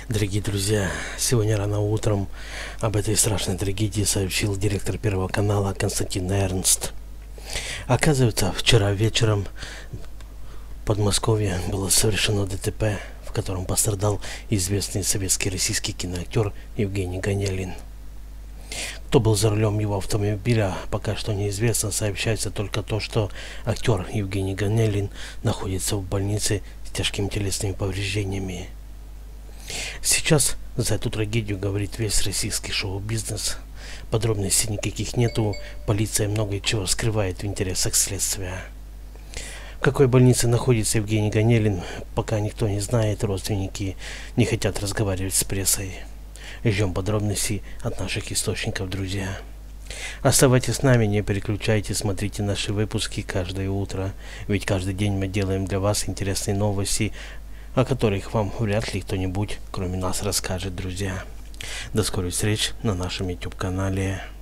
Дорогие друзья, сегодня рано утром об этой страшной трагедии сообщил директор Первого канала Константин Эрнст. Оказывается, вчера вечером в Подмосковье было совершено ДТП, в котором пострадал известный советский российский киноактер Евгений Гонелин. Кто был за рулем его автомобиля, пока что неизвестно. Сообщается только то, что актер Евгений Гонелин находится в больнице с тяжкими телесными повреждениями. Сейчас за эту трагедию говорит весь российский шоу-бизнес. Подробностей никаких нету, полиция много чего скрывает в интересах следствия. В какой больнице находится Евгений Гонелин, пока никто не знает, родственники не хотят разговаривать с прессой. Ждем подробностей от наших источников, друзья. Оставайтесь с нами, не переключайтесь, смотрите наши выпуски каждое утро, ведь каждый день мы делаем для вас интересные новости, о которых вам вряд ли кто-нибудь, кроме нас, расскажет, друзья. До скорых встреч на нашем YouTube канале.